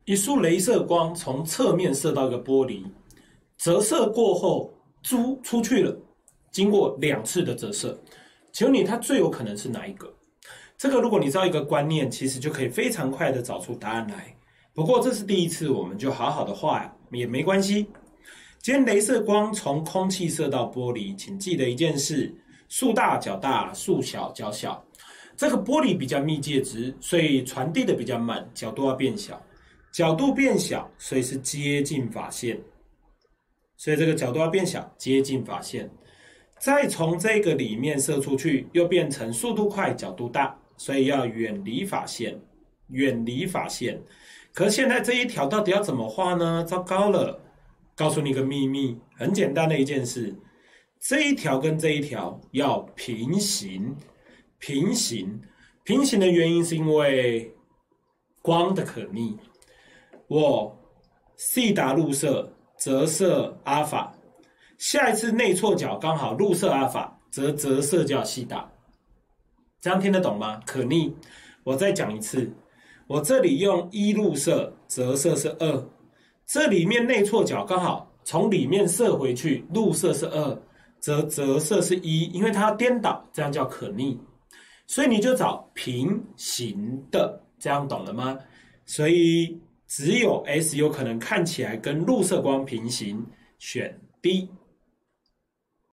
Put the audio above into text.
一束雷射光从侧面射到一个玻璃，折射过后出去了，经过2次的折射，请问你它最有可能是哪一个？这个如果你知道一个观念，其实就可以非常快的找出答案来。不过这是第一次，我们就好好的画也没关系。今天雷射光从空气射到玻璃，请记得一件事：树大角大，树小角小。这个玻璃比较密介质，所以传递的比较慢，角度要变小。角度变小，所以是接近发线，所以这个角度要变小，接近发线。再从这个里面射出去，又变成速度快，角度大，所以要远离发线，远离发线。可是现在这一条到底要怎么画呢？糟糕了，告诉你一个秘密，很简单的一件事，这一条跟这一条要平行，平行的原因是因为光的可逆。我西达路射折射阿法，下一次内错角刚好路射阿法，折射叫西达，这样听得懂吗？可逆，我再讲一次，我这里用1路射，折射是2，这里面内错角刚好从里面射回去，路射是2，折射是1，因为它要颠倒，这样叫可逆，所以你就找平行的，这样懂了吗？所以只有 S 有可能看起来跟路射光平行，选 B。